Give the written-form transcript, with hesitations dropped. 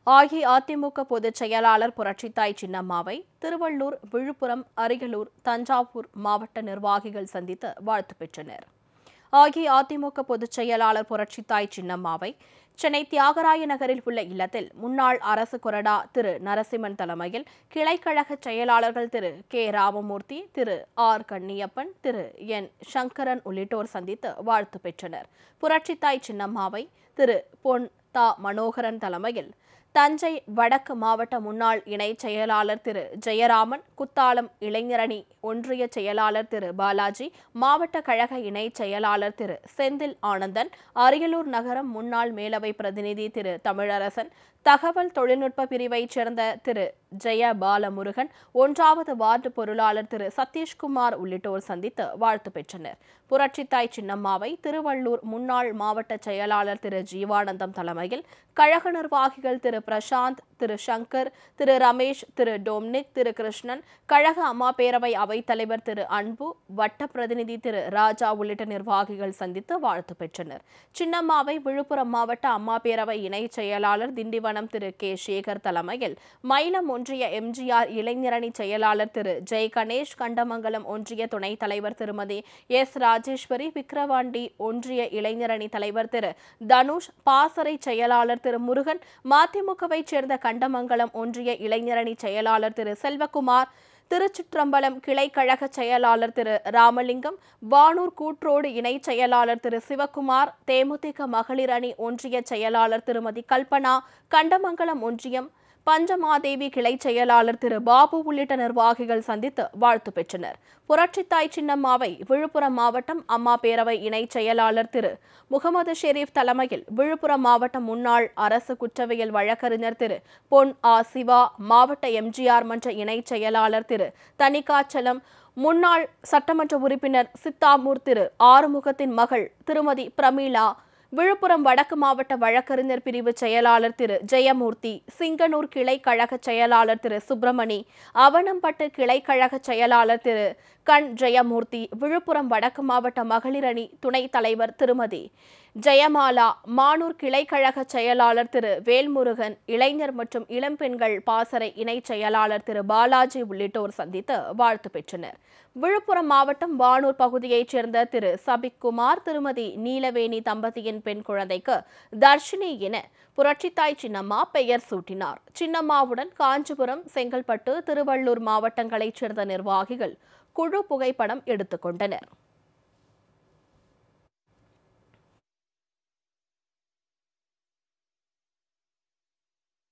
AIADMK பொதுச் செயலாளர் புரட்சித்தாய் சின்னம்மாவை திருவள்ளூர், விழுப்புரம், அரியலூர், தஞ்சாவூர் மாவட்ட நிர்வாகிகள் சந்தித்து வாழ்த்து பெற்றனர். AIADMK பொதுச் செயலாளர் புரட்சித்தாய் சின்னம்மாவை சென்னை தியாகராய நகரில் உள்ள இல்லத்தில் முன்னாள் அரசு கொறடா திரு நரசிம்மன் தலைமையில் கிளைக்கழக செயலாளர்கள் Thiru K. Ramamurthy, Thiru R. Kanniyappan, Thiru N. Sankaran உள்ளிட்டோர் சந்தித்து வாழ்த்து பெற்றனர். புரட்சித்தாய் சின்னம்மாவை திரு பொன். தா. மனோகரன் தலைமையில் தஞ்சை வடக்கு மாவட்ட முன்னாள் இணைச் செயலாளர் திரு ஜெயராமன், குத்தாலம் இளைஞரணி ஒன்றிய செயலாளர் திரு பாலாஜி, மாவட்ட கழக இணைச் செயலாளர் திரு செந்தில் ஆனந்தன், அரியலூர் நகரம் முன்னாள் மேலவை பிரதிநிதி திரு தமிழரசன், தகவல் தொழில்நுட்ப பிரிவைச் சேர்ந்த திரு ஜெய பாலமுருகன், 1வது வார்டு பொருளாளர் திரு சதீஷ்குமார் உள்ளிட்டோர் சந்தித்து வாழ்த்து பெற்றனர். புரட்சித்தாய் சின்னம்மாவை திருவள்ளூர் முன்னாள் மாவட்ட செயலாளர் திரு ஜீவானந்தம் தலைமையில் கழக நிர்வாகிகள் திரு பிரசாந்த், திரு சங்கர், திரு ரமேஷ், திரு டொமினிக், திரு கிருஷ்ணன், கழக அம்மா பேரவை அவைத் தலைவர் திரு அன்பு, வட்ட பிரதிநிதி திரு ராஜா உள்ளிட்ட நிர்வாகிகள் சந்தித்து வாழ்த்து பெற்றனர். சின்னம்மாவை விழுப்புரம் மாவட்ட அம்மா பேரவை இணைச் செயலாளர் திண்டிவனம் திரு கே. சேகர் தலைமையில் மயிலம் ஒன்றிய எம்ஜிஆர் இளைஞரணி செயலாளர் திரு ஜெய் கணேஷ், கண்டமங்கலம் ஒன்றிய துணைத் தலைவர் திருமதி எஸ். ராஜேஸ்வரி, விக்கிரவாண்டி ஒன்றிய இளைஞரணி தலைவர் திரு தனுஷ், பாசறை செயலாளர் திரு முருகன், மதிமுகவைச் சேர்ந்த கண்டமங்கலம் ஒன்றிய இளைஞரணி செயலாளர் திரு செல்வகுமார், திருச்சிற்றம்பலம் கிளை கழக செயலாளர் திரு ராமலிங்கம், வானூர் கூட்ரோடு இணைச் செயலாளர் திரு சிவக்குமார், தேமுதிக மகளிர் அணி ஒன்றிய செயலாளர் திருமதி கல்பனா, கண்டமங்கலம் ஒன்றியம் பஞ்சமாதேவி கிளை செயலாளர் திரு பாபு உள்ளிட்ட நிர்வாகிகள் சந்தித்து வாழ்த்து பெற்றனர். புரட்சித்தாய் சின்னம்மாவை விழுப்புரம் மாவட்டம் அம்மா பேரவை இணைச் செயலாளர் திரு முகமது ஷெரீப் தலைமையில் விழுப்புரம் மாவட்ட முன்னாள் அரசு குற்றவியல் வழக்கறிஞர் திரு பொன். ஆ. சிவா, மாவட்ட எம்ஜிஆர் மன்ற இணைச் செயலாளர் திரு தணிகாச்சலம், முன்னாள் சட்டமன்ற உறுப்பினர் சித்தாமூர் திரு ஆறுமுகத்தின் மகள் திருமதி பிரமீளா, விழுப்புரம் வடக்கு மாவட்ட வழக்கறிஞர் பிரிவு செயலாளர் திரு ஜெயமூர்த்தி, சிங்கனூர் கிளை கழக செயலாளர் திரு சுப்பிரமணி, அவனம்பட்டு கிளை கழக செயலாளர் திரு கண் ஜெயமூர்த்தி, விழுப்புரம் வடக்கு மாவட்ட மகளிர் அணி துணைத் தலைவர் திருமதி ஜெயமாலா, மானூர் கிளை கழக செயலாளர் திரு வேல்முருகன், இளைஞர் மற்றும் இளம்பெண்கள் பாசறை இணைச் செயலாளர் திரு பாலாஜி உள்ளிட்டோர் சந்தித்து வாழ்த்து பெற்றனர். விழுப்புரம் மாவட்டம் வானூர் பகுதியைச் சேர்ந்த திரு சபிக்குமார், திருமதி நீலவேணி தம்பதியின் பெண் குழந்தைக்கு தர்ஷினி என புரட்சித்தாய் சின்னம்மா பெயர் சூட்டினார். சின்னம்மாவுடன் காஞ்சிபுரம், செங்கல்பட்டு, திருவள்ளூர் மாவட்டங்களைச் சேர்ந்த நிர்வாகிகள் குழு புகைப்படம் எடுத்துக் கொண்டனர்.